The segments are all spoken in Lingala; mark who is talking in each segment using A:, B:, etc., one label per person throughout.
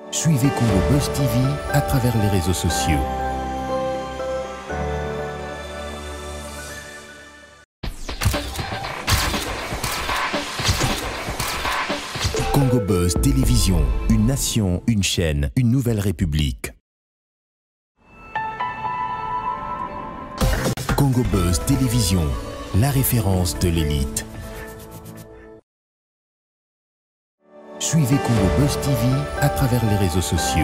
A: Suivez Congo Buzz TV à travers les réseaux sociaux. Congo Buzz Télévision, une nation, une chaîne, une nouvelle république. Congo Buzz Télévision, la référence de l'élite. Suivez Congo Buzz TV à travers les réseaux sociaux.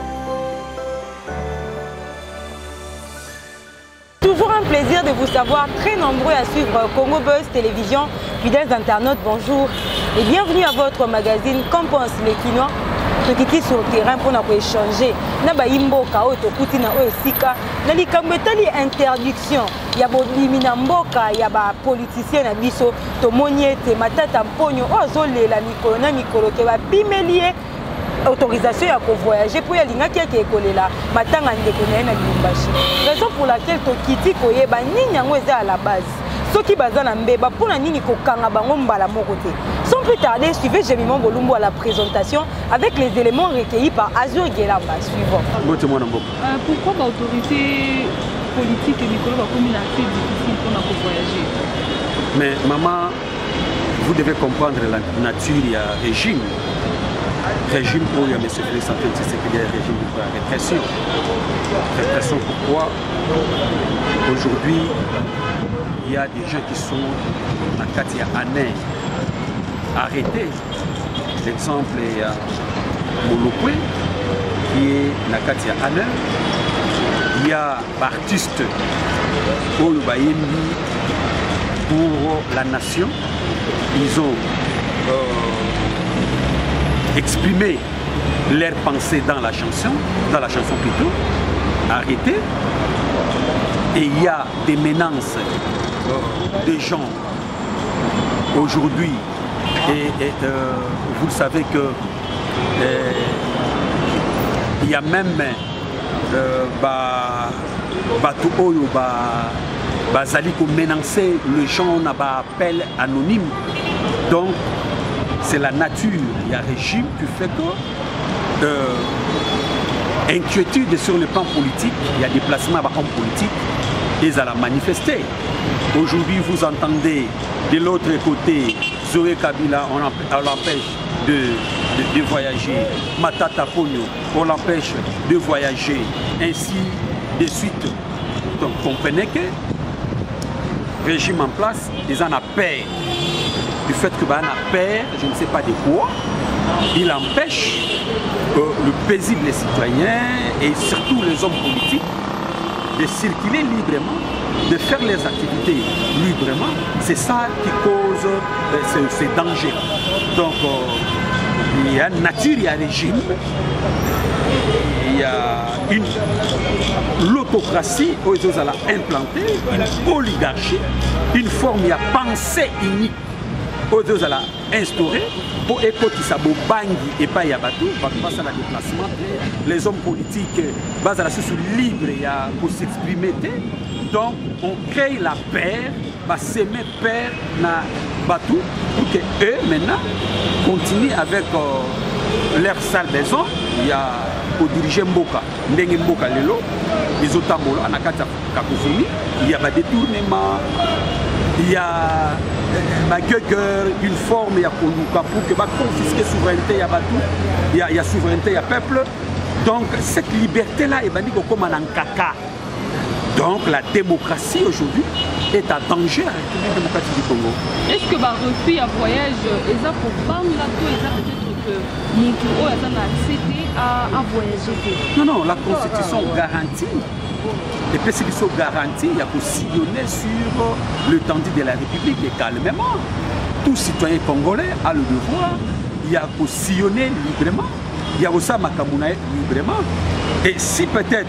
B: Toujours un plaisir de vous savoir très nombreux à suivre Congo Buzz Télévision. Fidèles internautes, bonjour et bienvenue à votre magazine Qu'en pensent les Quinois. Tokiki sur le terrain pour nous échanger. Naba imboka oto kuti na oesika. Nali kambetali interdiction. Ya bodimina mboka ya ba politicien na biso to moniete matata mponyo ozolela mikolo na mikolo ke ba bimelie autorisation ya voyager pour yalinga ki ekolela matanga ndeko na na Lubumbashi. Raison pour laquelle tokiti koyeba nini yango eza à la base. Soki bazana mbeba pona nini kokanga bango mbala moko te. Sans plus tarder, suivez Jémimon Bolumbo à la présentation avec les éléments recueillis par Azur Gelamba. Suivant.
C: Pourquoi l'autorité politique et Nicolas Bakoumi a fait difficile pour voyager?
D: Mais maman, vous devez comprendre la nature, il y a régime. Régime pour M. Félix Antoine Tshisekedi, il y a régime de répression. Répression pourquoi? Aujourd'hui, il y a des gens qui sont à Katia Ané arrêtés. L'exemple est à Molokwe, qui est à Katia Ané. Il y a artistes pour la nation. Ils ont exprimé leurs pensées dans la chanson plutôt, arrêtés. Et il y a des menaces des gens aujourd'hui. Et vous savez que il y a même Batou Oyo Bazali qui menacer les gens, on a appel anonyme. Donc c'est la nature, il y a un régime qui fait que inquiétude sur le plan politique, il y a des placements en politique, ils allaient manifester. Aujourd'hui, vous entendez de l'autre côté, Zoé Kabila, on l'empêche de voyager. Matata Ponyo, on l'empêche de voyager. Ainsi de suite. Donc, comprenez que le régime en place, ils en ont peur. Du fait que ben, a peur, je ne sais pas de quoi, il empêche le paisible citoyen et surtout les hommes politiques de circuler librement, de faire les activités librement. C'est ça qui cause ces dangers. Donc il y a une nature, il y a un régime, il y a l'autocratie où ils ont implanté, une oligarchie, une forme, il y a pensée unique où ils ont instauré pour écouter ça, bangi et pas yabatou, parce que la déplacement, les hommes politiques basent sur libre pour s'exprimer. Donc on crée la paix, s'aimer paix na batou pour que eux maintenant continuent avec leur sale maison. Il y a pour diriger Mboka, Ndenge Mboka Lelo, les Otamolo, Anakata Kakoufouni, il y a des détournements, il y a ma gueule, une forme, il y a pour que confisquer la souveraineté, il y a souveraineté, il y a peuple. Donc cette liberté-là est bandit comme un caca. Donc la démocratie aujourd'hui est à danger à la République démocratique du Congo.
C: Est-ce que refus à voyage, ils ont pour peut-être que Moutou a accédé à voyager?
D: Non, non, la Constitution garantit. Et puis, ce qui sont garantis, il y a pour sillonner sur l'étendue de la République et calmement. Tout citoyen congolais a le devoir, il y a pour sillonner librement, il y a aussi Makamouna librement. Et si peut-être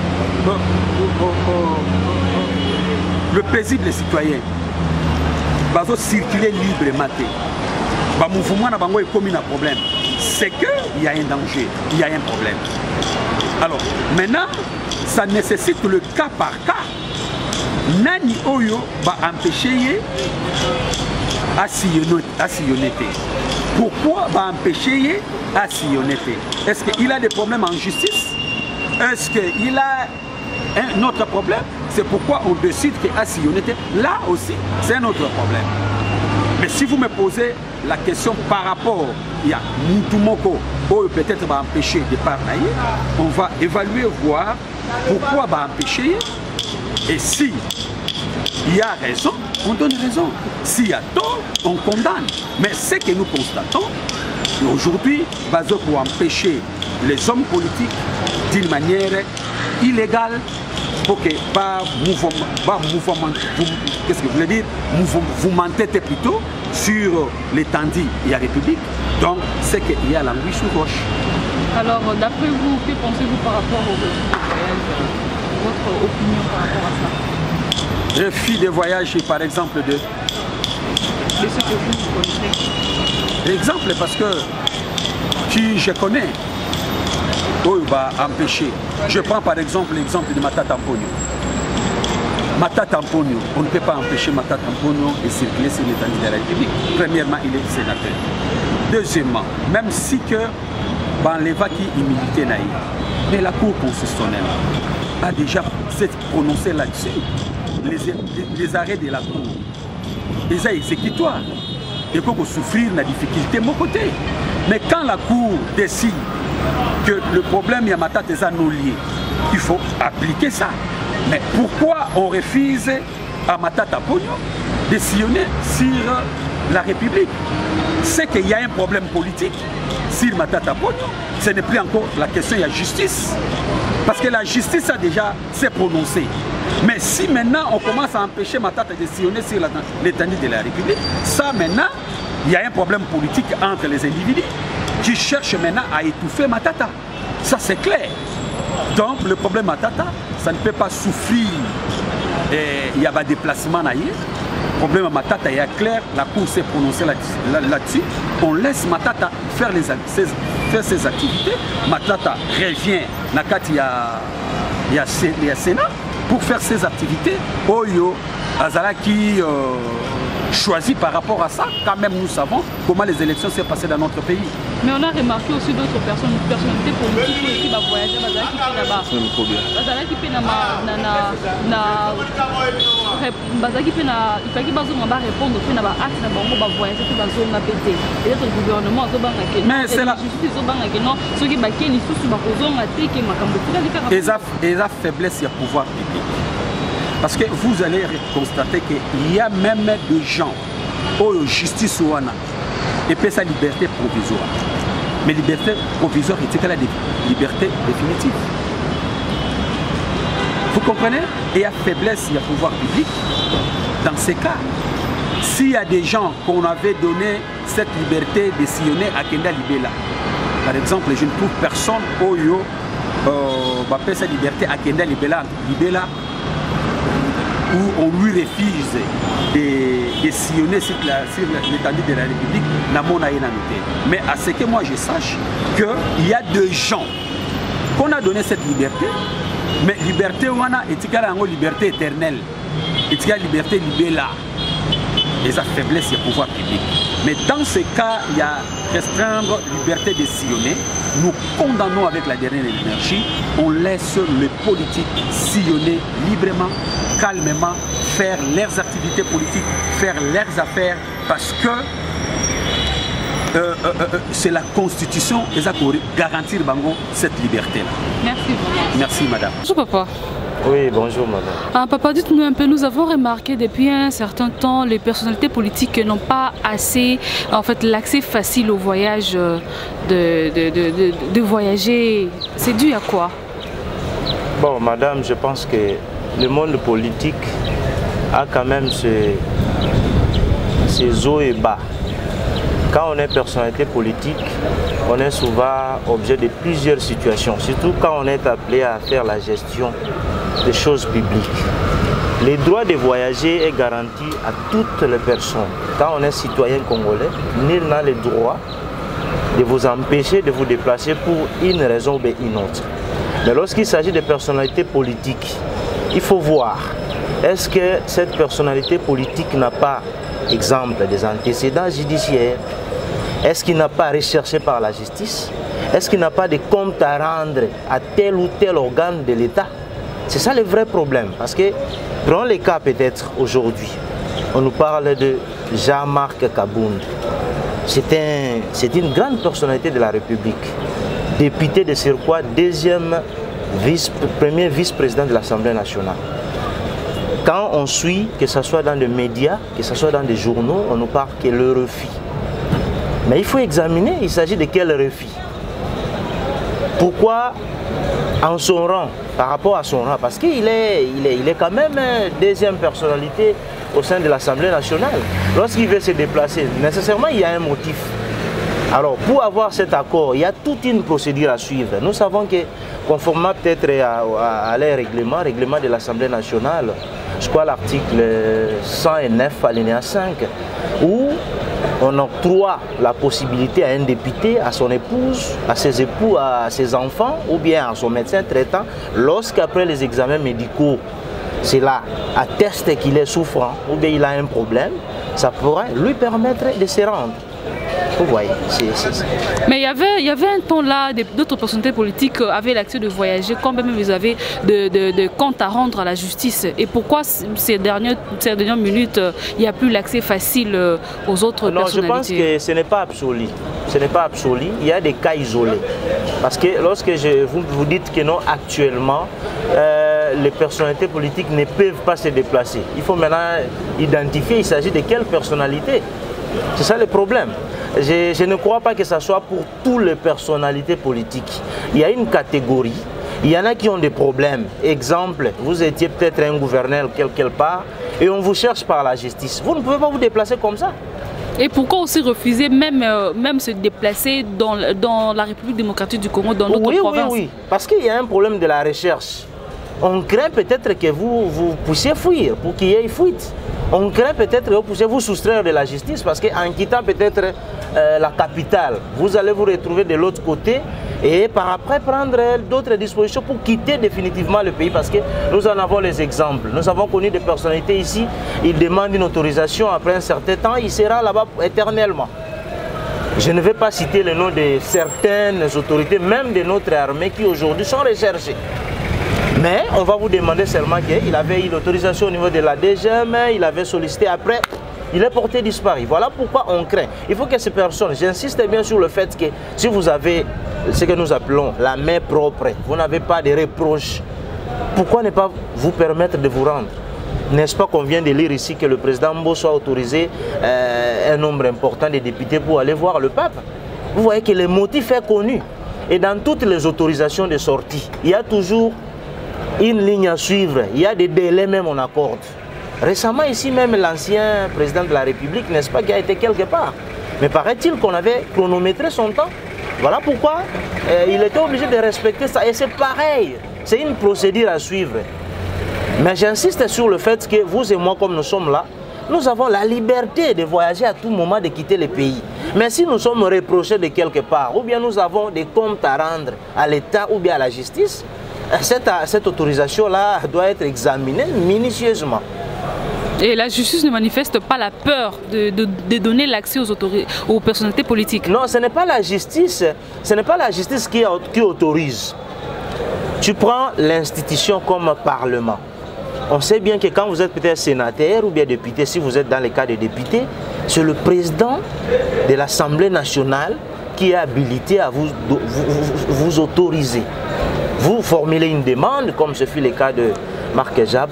D: le paisible citoyen va circuler librement, le mouvement n'a pas commis un problème, c'est qu'il y a un danger, il y a un problème. Alors, maintenant, ça nécessite le cas par cas. Nani Oyo va empêcher à sillonner. pourquoi va empêcher à sillonner? Est-ce qu'il a des problèmes en justice? Est-ce qu'il a un autre problème? C'est pourquoi on décide qu'à sillonner, là aussi, c'est un autre problème. Mais si vous me posez la question par rapport à Moutoumoko, ou peut-être va empêcher de parler, on va évaluer, voir pourquoi va empêcher. Et si il y a raison, on donne raison. S'il y a tort, on condamne. Mais ce que nous constatons, aujourd'hui, Bazo pour empêcher les hommes politiques d'une manière illégale, pour que pas mouvement, qu'est-ce que vous voulez dire, vous mentez plutôt sur l'étendue et la République. Donc, c'est qu'il y a l'anguille sous roche.
C: Alors, d'après vous, que pensez-vous par rapport au voyage? Votre opinion par rapport à ça?
D: Je fis des voyages, par exemple, de
C: ce que vous connaissez.
D: Exemple, parce que qui je connais, où il va empêcher. Je prends par exemple l'exemple de Matata Mponyo. Matata Mponyo, on ne peut pas empêcher Matata Mponyo de circuler sur l'étendue de la République. Premièrement, il est sénateur. Deuxièmement, même si que Banleva qui est militaire, mais la Cour constitutionnelle a déjà prononcé là-dessus. Les arrêts de la Cour, les arrêts exécutoires, et qu'on souffrir la difficulté de mon côté. Mais quand la Cour décide que le problème y a Matata est non lié, il faut appliquer ça. Mais pourquoi on refuse à Matata Mponyo de sillonner sur la République? C'est qu'il y a un problème politique sur Matata Mponyo. Ce n'est plus encore la question de la justice. Parce que la justice a déjà s'est prononcée. Mais si maintenant on commence à empêcher Matata de sillonner sur l'étendue de la République, ça maintenant, il y a un problème politique entre les individus qui cherchent maintenant à étouffer Matata. Ça c'est clair. Donc le problème Matata, ça ne peut pas souffrir. Il y a un déplacement ailleurs. Le problème Matata est clair, la Cour s'est prononcée là-dessus. On laisse Matata faire ses activités. Matata revient il y a Sénat pour faire ses activités. Oyo, Azala qui choisit par rapport à ça, quand même nous savons comment les élections s'est passées dans notre pays.
C: Mais on a remarqué aussi d'autres personnalités politiques qui vont voyager là-bas.
D: Mais c'est la faiblesse du pouvoir public. Parce que vous allez constater qu'il y a même des gens qui justice et puis sa liberté provisoire. Mais liberté provisoire est la liberté définitive. Vous comprenez? Il y a faiblesse, il y a pouvoir public. Dans ces cas, s'il y a des gens qu'on avait donné cette liberté de sillonner à Kenda Libela, par exemple, je ne trouve personne qui sa liberté à Kenda Libela, où on lui refuse de sillonner sur l'étendue de la République, mais à ce que moi je sache qu'il y a des gens qu'on a donné cette liberté, mais liberté on a une liberté éternelle, une liberté libérale, et sa faiblesse et pouvoir public. Mais dans ce cas, il y a restreindre liberté de sillonner. Nous condamnons avec la dernière énergie, on laisse les politiques sillonner librement, calmement, faire leurs activités politiques, faire leurs affaires, parce que c'est la Constitution qui va garantir cette liberté-là.
C: Merci vraiment.
D: Merci madame.
C: Bonjour papa.
E: Oui, bonjour madame.
C: Papa, dites-nous un peu, nous avons remarqué depuis un certain temps les personnalités politiques n'ont pas assez, en fait, l'accès facile au voyage, de voyager. C'est dû à quoi?
E: Bon madame, je pense que le monde politique a quand même ses hauts et bas. Quand on est personnalité politique, on est souvent objet de plusieurs situations, surtout quand on est appelé à faire la gestion des choses publiques. Le droit de voyager est garanti à toutes les personnes. Quand on est citoyen congolais, nul n'a le droit de vous empêcher de vous déplacer pour une raison ou une autre. Mais lorsqu'il s'agit de personnalités politiques, il faut voir, est-ce que cette personnalité politique n'a pas, exemple, des antécédents judiciaires? Est-ce qu'il n'a pas recherché par la justice? Est-ce qu'il n'a pas de comptes à rendre à tel ou tel organe de l'État? C'est ça le vrai problème. Parce que, prenons les cas peut-être aujourd'hui, on nous parle de Jean-Marc Kabound. C'est une grande personnalité de la République. Député de surcroît, premier vice-président de l'Assemblée nationale. Quand on suit, que ce soit dans les médias, que ce soit dans des journaux, on nous parle que le refus. Mais il faut examiner, il s'agit de quel refus? Pourquoi en son rang, par rapport à son rang? Parce qu'il est quand même deuxième personnalité au sein de l'Assemblée nationale. Lorsqu'il veut se déplacer, nécessairement il y a un motif. Alors pour avoir cet accord, il y a toute une procédure à suivre. Nous savons que conformément peut-être à leur règlement de l'Assemblée nationale, je crois l'article 109 alinéa 5, où on octroie la possibilité à un député, à son épouse, à ses époux, à ses enfants ou bien à son médecin traitant, lorsqu'après les examens médicaux, cela atteste qu'il est souffrant ou bien il a un problème, ça pourrait lui permettre de se rendre. Vous voyez,
C: Mais il y avait un temps là, d'autres personnalités politiques avaient l'accès de voyager, quand même vous avez de comptes à rendre à la justice. Et pourquoi ces dernières minutes, il n'y a plus l'accès facile aux autres personnalités?
E: Non, je pense que ce n'est pas absolu. Ce n'est pas absolu, il y a des cas isolés. Parce que lorsque vous dites que non, actuellement, les personnalités politiques ne peuvent pas se déplacer. Il faut maintenant identifier, il s'agit de quelle personnalité. C'est ça le problème. Je ne crois pas que ce soit pour toutes les personnalités politiques. Il y a une catégorie, il y en a qui ont des problèmes. Exemple, vous étiez peut-être un gouverneur quelque part et on vous cherche par la justice. Vous ne pouvez pas vous déplacer comme ça.
C: Et pourquoi aussi refuser même se déplacer dans la République démocratique du Congo, dans notre province?
E: Oui, parce qu'il y a un problème de la recherche. On craint peut-être que vous puissiez fuir, pour qu'il y ait fuite. On craint peut-être que vous puissiez vous soustraire de la justice, parce qu'en quittant peut-être la capitale, vous allez vous retrouver de l'autre côté et par après prendre d'autres dispositions pour quitter définitivement le pays, parce que nous en avons les exemples. Nous avons connu des personnalités ici, ils demandent une autorisation, après un certain temps, ils seront là-bas éternellement. Je ne vais pas citer le nom de certaines autorités, même de notre armée, qui aujourd'hui sont recherchées. Mais on va vous demander seulement qu'il avait eu l'autorisation au niveau de la DGM, il avait sollicité après, il est porté disparu. Voilà pourquoi on craint. Il faut que ces personnes, j'insiste bien sur le fait que si vous avez ce que nous appelons la main propre, vous n'avez pas de reproches, pourquoi ne pas vous permettre de vous rendre? N'est-ce pas qu'on vient de lire ici que le président Mbosso a autorisé un nombre important de députés pour aller voir le pape? Vous voyez que le motif est connu. Et dans toutes les autorisations de sortie, il y a toujours une ligne à suivre, il y a des délais même on accorde. Récemment ici même l'ancien président de la République, n'est-ce pas, qui a été quelque part. Mais paraît-il qu'on avait chronométré son temps. Voilà pourquoi il était obligé de respecter ça. Et c'est pareil, c'est une procédure à suivre. Mais j'insiste sur le fait que vous et moi, comme nous sommes là, nous avons la liberté de voyager à tout moment, de quitter le pays. Mais si nous sommes reprochés de quelque part, ou bien nous avons des comptes à rendre à l'État ou bien à la justice, cette autorisation-là doit être examinée minutieusement.
C: Et la justice ne manifeste pas la peur de donner l'accès aux personnalités politiques?
E: Non, ce n'est pas la justice, qui autorise. Tu prends l'institution comme Parlement. On sait bien que quand vous êtes peut-être sénateur ou bien député, si vous êtes dans le cas de député, c'est le président de l'Assemblée nationale qui est habilité à vous autoriser. Vous formulez une demande, comme ce fut le cas de Marc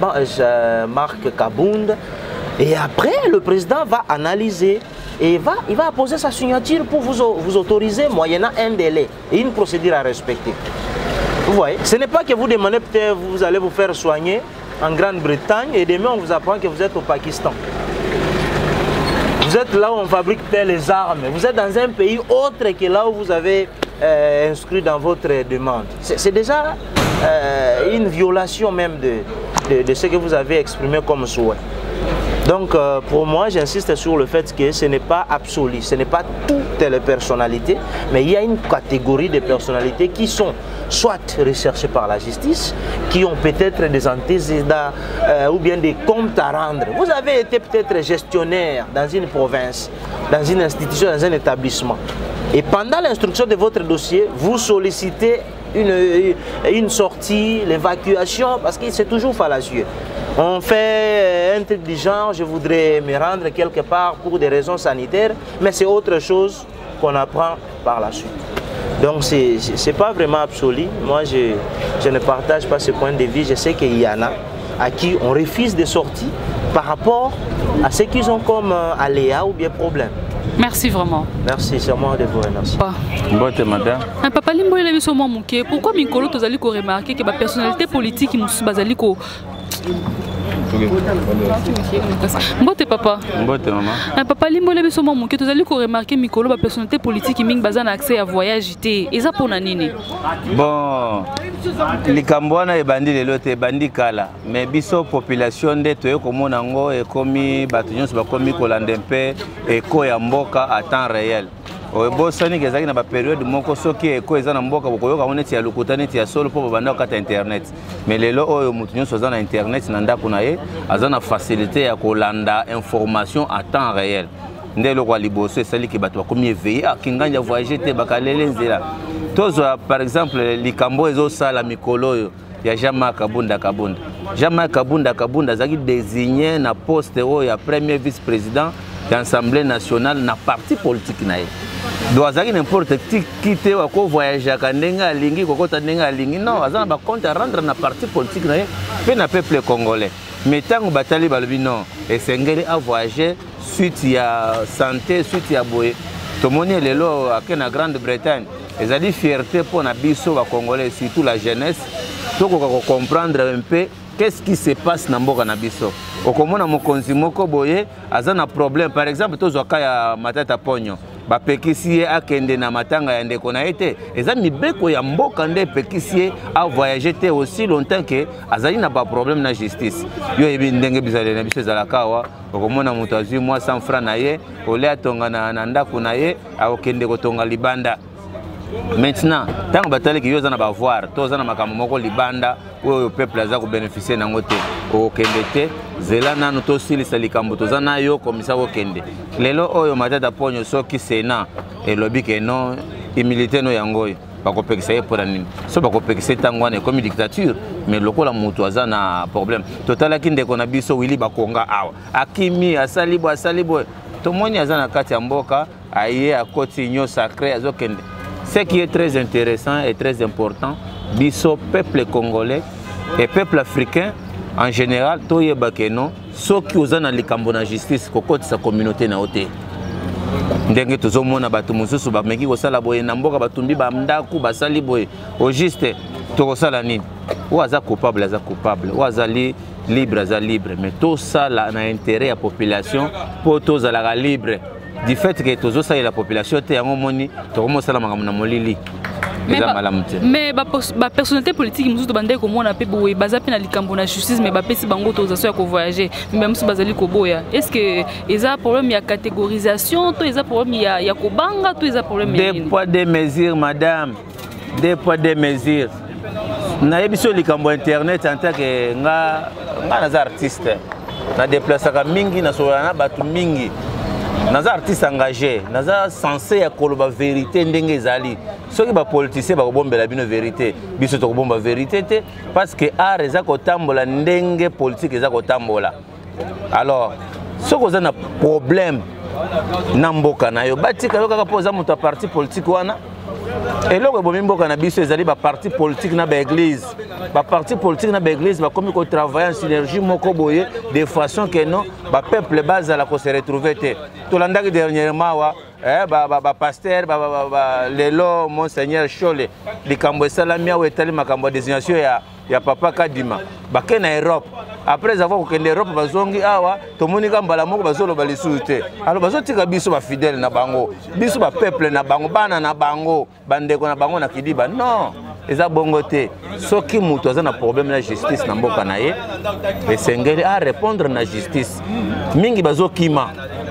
E: Kabound, et après le président va analyser et il va apposer sa signature pour vous autoriser moyennant un délai et une procédure à respecter. Vous voyez, ce n'est pas que vous demandez peut-être vous allez vous faire soigner en Grande-Bretagne et demain on vous apprend que vous êtes au Pakistan. Vous êtes là où on fabrique les armes, vous êtes dans un pays autre que là où vous avez inscrit dans votre demande. C'est déjà une violation même de ce que vous avez exprimé comme souhait. Donc pour moi, j'insiste sur le fait que ce n'est pas absolu, ce n'est pas toutes les personnalités, mais il y a une catégorie de personnalités qui sont soit recherchées par la justice, qui ont peut-être des antécédents ou bien des comptes à rendre. Vous avez été peut-être gestionnaire dans une province, dans une institution, dans un établissement. Et pendant l'instruction de votre dossier, vous sollicitez une sortie, l'évacuation, parce que c'est toujours fallacieux. On fait un truc du genre, je voudrais me rendre quelque part pour des raisons sanitaires, mais c'est autre chose qu'on apprend par la suite. Donc c'est pas vraiment absolu. Moi je ne partage pas ce point de vue. Je sais qu'il y en a à qui on refuse des sorties par rapport à ce qu'ils ont comme aléa ou bien problème.
C: Merci vraiment.
E: Merci, c'est moi de vous remercier.
F: Bonne madame.
C: Papa Limbo, il a vu sur moi mouké. Pourquoi Mikolo tu as remarqué que la personnalité politique qui nous basaliko. Mbote papa.
F: Mbote maman.
C: Papa Limbo, il a vu sur moi mouké. Tu as remarqué Mikolo la personnalité politique qui ming bazan accès à voyageité. Et ça pour nani?
F: Bon, les Cambouana et bandits les lots et bandits kala. Mais biso population de toyo comme nango et commis bâtiment sur commis colandempe et koyamboka à temps réel. Au Bosani que na ba période moko soki e ko ezana mboka bokoyoka oneti ya lokuta neti ya solo po banda kata internet. Mais lelo oyo mutu nyonso azana internet na ndako na ye azana facilité ya kolanda information à temps réel. Ndelo kwa liboso esali ki bato bakomi éveillé akinganja voyager te bakalele nzela. Tozo par exemple likambo ezo sala mikolo yo ya Jean-Marc Kabunda. Jean-Marc Kabunda zaki désigné na poste oyo ya premier vice-président de l'Assemblée nationale na parti politique na ye. Donc azaki n'importe qui quitte wa ko voyager ka ndenga lingi kokota ndenga lingi non azana ba compte à rendre na parti politique na ye pe na peuple congolais. Mais tango batali balobi non esengeli a voyager suite ya santé suite ya boye. Tomoni lelo akena Grande-Bretagne ezali fierté pour na biso ba congolais surtout la jeunesse toko ko comprendre un peu qu'est-ce qui se passe na mboka na biso. Okomona mokonzi moko boye azana problème par exemple tozwaka ya Matata Ponyo bapekisi ye akende na matanga ya ndeko na ete eza mibeko ya mboka nde pekisi ye a voyager te aussi longtemps que azali na ba problème na justice yo ebi ndenge bizale na biso ezalaka wa okomona moto azwi mwa 100 francs na ye ole atonga na ndako na ye akokende kotonga libanda. Maintenant, tant que batali ki yo za na ba voir to za na makambo moko libanda oyo peuple aza ko bénéficier nango te o kende te zela nanu to silisa likambo to za na yo komisa ko kende lelo oyo Matata Ponyo soki sena elobi ke non imilité no yango bako pekisa ye pour nini so bako pekisa tango na comme dictature mais lokola mutu aza na problème totala ki ndeko na biso wili bakonga awa akimi asali bo to moni aza na kati ya mboka aye akoti nyo sacré azokende. Ce qui est très intéressant et très important, biso peuple congolais et peuple africain en général, toye bakeno, ceux qui osent na likambo na justice kokoti sa communauté na ote. Ndenge tozomona bato mususu ba meki kosala boye na mboka batumbi ba ndaku basali boye. Au juste tokosala nini? Ou aza coupable, ou azali libre, mais tout ça là na intérêt à population pour tous à la libre. Du fait que tous ça la population te yango moni to commence la makamuna molili.
C: Mais ba personnalité politique mususu bande ko mona pe boye baza pe na likambo na justice mais ba pesi bango to za so ya ko voyager même mususu bazali ko boya. Est-ce que eza problème ya catégorisation to eza problème ya ko banga to eza problème ya
F: des poids des mesures madame. Des poids des mesures. Na yebiso likambo internet en tant que nga na artiste. Na déplacer mingi na so na batu mingi. Naza artiste engagé, naza censé ya koloba vérité ndenge ezali. Soki ba politicien ba kobombela bino vérité, biso to kobomba vérité te parce que art eza kotambola ndenge politique eza kotambola. Alors, soki oza na problème na mboka na yo, batika yo kaka poza muto parti politique wana. Et là, on mboka na biso ezali ba parti politique na ba église. Ba parti politique na ba église ba komi ko travailler en synergie moko boye de façon que non ba peuple base la ko se retrouver te. To landaki dernièrement wa ba pasteur lelo monseigneur Chole likambo esalamia wa etali makambo désignation ya papa Kadima. Ba ke na Europe. Après avoir kokende Europe bazongi awa tomoni ka mbala moko bazolo balisusu te. Alors bazotika biso ba fidèle na bango. Biso ba peuple na bango bana na bango bandeko na bango na kidiba. Non. eza bongo te soki mutu aza na problème na justice na mboka na ye esengeli a répondre na justice mingi bazokima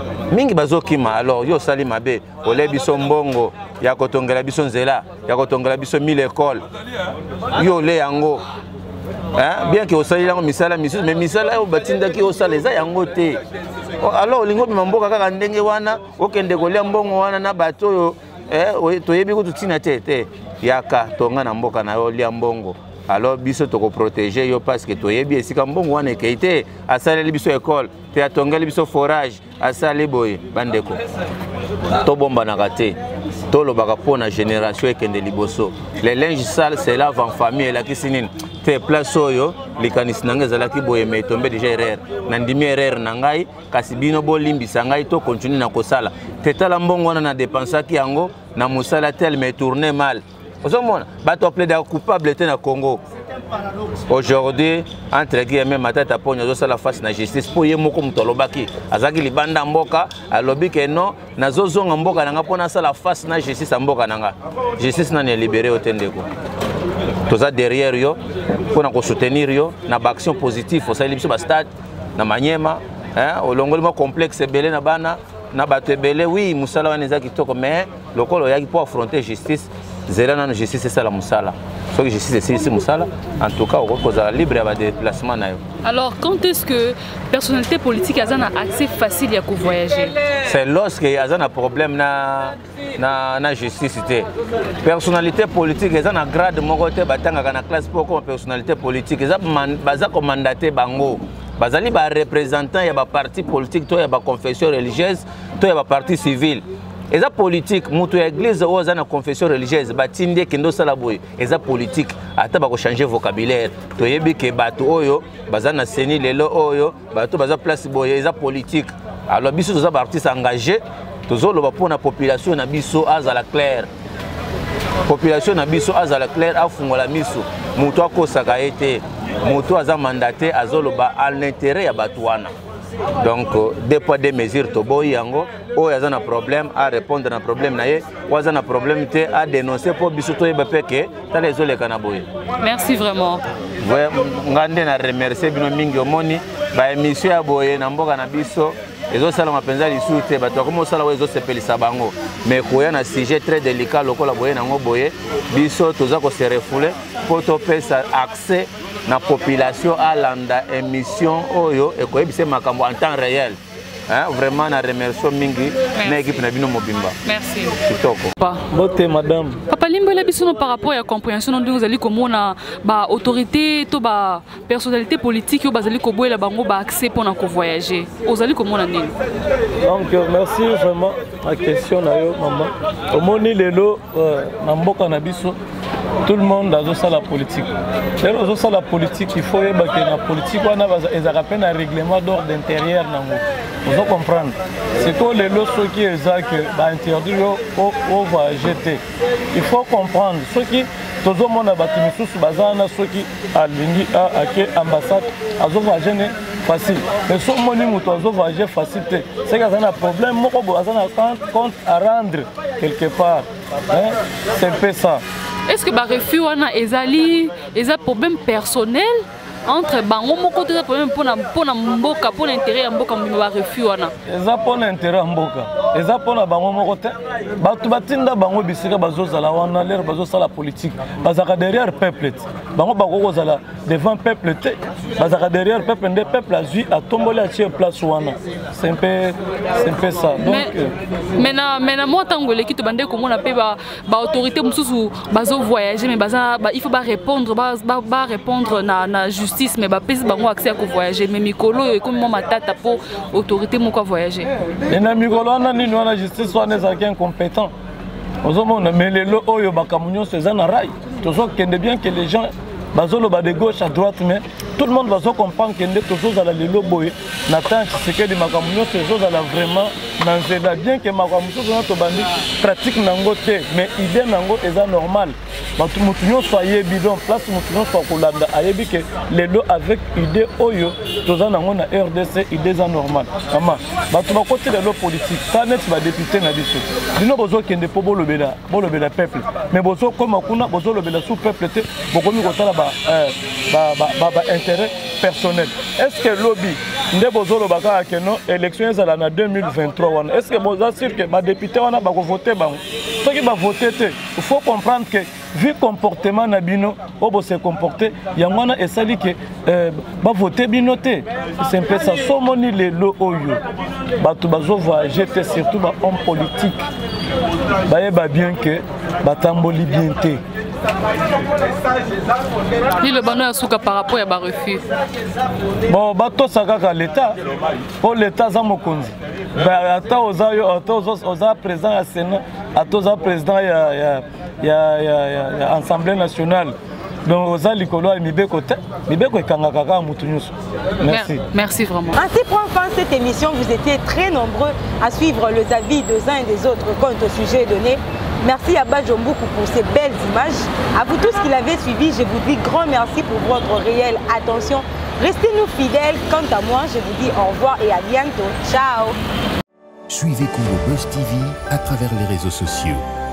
F: alors yo sali mabe ole biso mbongo ya kotongela biso nzela ya kotongela biso 1000 écoles yo le yango bien que osali yango misala misusu mais misala yo batindaki osala eza yango te alors olingo bima mboka kaka ndenge wana okende kolia mbongo wana na bato oyo toyebi kutu tina te yaka tonga na mboka na yo lia mbongo alors biso toko protéger yo parce que toyebi esika mbongo wana ekeite asaleli biso école te atongeli biso forage asali boye bandeko to bomba na kate to lobaka pona génération ekende liboso les linges sales c'est là en famille la kisinine te place oyo likanisi nanga ezalaki boye mais tombe déjà erreur na ndimi erreur na ngai kasi bino bolimbisa ngai to continue na kosala te tala mbongo wana na dépensaki yango na musala tel mais tourner mal ozomona bato plaide coupable te na Congo aujourd'hui entre guillemets matata pona azosala face na justice po ye moko mutu alobaki azaki libanda mboka alobi ke non nazozonga mboka nanga mpona asala face na justice ya mboka nanga justice nani elibere yo te ndeko toza derrière yo mpona kosoutenir yo na baaction positive osaleli biso bastade na Manyema olongoli mwa complexe ebele na bana na bato ebele oui mosala wana eza kitoko mais lokolo oyaki mpo affronter justice zela nano justice esala mosala soki justice esilisi mosala en tout cas okoki kozala libre ya badéplacement na yo.
C: Alors quand est-ce que personnalité politique a un accès facile à voyager?
F: C'est lorsque y a un problème na justice. Personnalité politique, ils ont un grade mon côté batanga na classe pour comme personnalité politique, ils ont baza comme mandaté bango. Bazali ba représentant ya ba parti politique, to ya ba confession religieuse, to ya ba parti civil. Eza politique, mutu ya église ou za na confession religieuse, batinde kendo sala boy. Eza politique, ata ba ko changer vocabulaire. To yebi ke bato oyo, baza na seni lelo oyo, bato baza place boy, eza politique. Alors biso toza ba artiste engagé, tozo loba pona population na biso azala clair. Population na biso azala clair afungola miso. Mutu akosaka ete, mutu aza mandaté azoloba à l'intérêt ya bato wana. Donc, des poids des mesures, toboy yango, o yaza na problème à répondre na problème na ye, o yaza na problème te à dénoncer pour bisoto yebapeke, tala ezole kanaboy.
C: Merci vraiment.
F: Ouais, ngande na remercier bino mingi omoni, ba émission ya boye na mboka na biso, ezo sala mapenza lisu te, bato comme sala wezo sepelisa bango, mais koya na sujet très délicat lokola boye nango boye, biso toza ko se refouler pour to pesa accès na population à landa émission oyo et ko ebise makambo en temps réel. Hein, vraiment na remercie mingi na équipe na bino mobimba.
C: Merci.
F: Kitoko.
G: Bote madame.
C: Papa Limbele biso par rapport à la compréhension de vous allez comme on a ba autorité to ba personnalité politique yo bazali ko boela bango ba accès pour na ko voyager. Vous allez comme on a nini.
G: Donc merci vraiment la question na yo maman. Omoni lelo na mboka na biso tout le monde a ça la politique. Lelo ça la politique il faut que la politique wana ils rappellent un règlement d'ordre intérieur nango. Vous comprendre. C'est que les lois qui est que ba interdire au voyager. Il faut comprendre ce qui tout le monde a battu sous bazana ce qui a lingi à que ambassade a voyager facile. Mais ce monde muto a voyager facile. C'est que ça a un problème moko bazana compte à rendre quelque part. Hein? C'est un peu ça.
C: Est-ce que le refus est un problème personnel entre bango moko te problème pour mboka pour l'intérêt ya mboka ba refus wana
G: eza pour l'intérêt ya mboka eza pour na bango moko te batu batinda bango bisika bazozala wana l'air bazosala politique bazaka derrière peuple bango bako zala devant peuple te bazaka derrière peuple nde peuple azui atomboli a tie place wana c'est un peu ça donc
C: mais na moi tango l'équipe bande comme on appelle ba autorité mususu bazo voyager mais il faut répondre na justice mais ba pesi bango accès à voyager mais mikolo et comme moi tata pour autorité moko voyager
G: et na mikolo wana nini wana justice wana ezaki incompétent ozomona mais lelo oyo bakamunyo seza na rai tozo kende bien que les gens bazoloba de gauche à droite, mais tout le monde va comprendre que nous sommes à la Lélo-Boye, Nathan Tshisekedi Makamouno, c'est vraiment Nanzela, bien que Makamouno soit bandi pratique nangote, mais idée nango est normal. Moutounion soit bidon, place Moutounion soit Kolanda, ayebi que les lots avec idée Oyo, tous en avons na RDC, idée normal. Maman, tu vas côté de l'eau politique, ça n'est pas député na biso. Nous avons besoin qu'il ne peut pas le peuple, mais besoin comme on a besoin le sous-peuple, beaucoup mieux intérêt personnel. Est-ce que lobby ndé bozolo baka que non élection ezala na 2023 wana est-ce que vous assure que ba député wana ba voter bango ceux qui va voter il faut comprendre que vu comportement na bino obo se comporter yangwana esali que ba voter binoté c'est un peu ça somoni le lo oyo batu bazo voyager surtout ba homme politique ba bien que batamboli bien té.
C: Ni le bonheur souka par rapport à refus.
G: Bon, bato sakaka l'État. Pour l'État za mokonzi. Ba ata oza président à Sénat, ata oza président ya Assemblée nationale. Donc oza likolo ya mibeko te, mibeko ekangaka kaka mutu nyonso. Merci.
C: Merci vraiment.
B: Ainsi prend fin cette émission. Vous étiez très nombreux à suivre les avis des uns et des autres quant au sujet donné. Merci à Bajombuku pour ces belles images. À vous tous qui l'avez suivi, je vous dis grand merci pour votre réelle attention. Restez-nous fidèles. Quant à moi, je vous dis au revoir et à bientôt. Ciao.
A: Suivez Congo Buzz TV à travers les réseaux sociaux.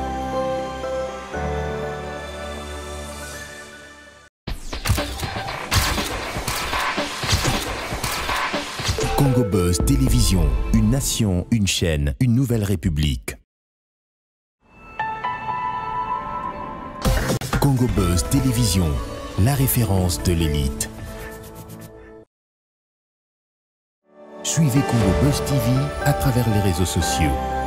A: Congo Buzz Télévision, une nation, une chaîne, une nouvelle république. Congo Buzz Télévision, la référence de l'élite. Suivez Congo Buzz TV à travers les réseaux sociaux.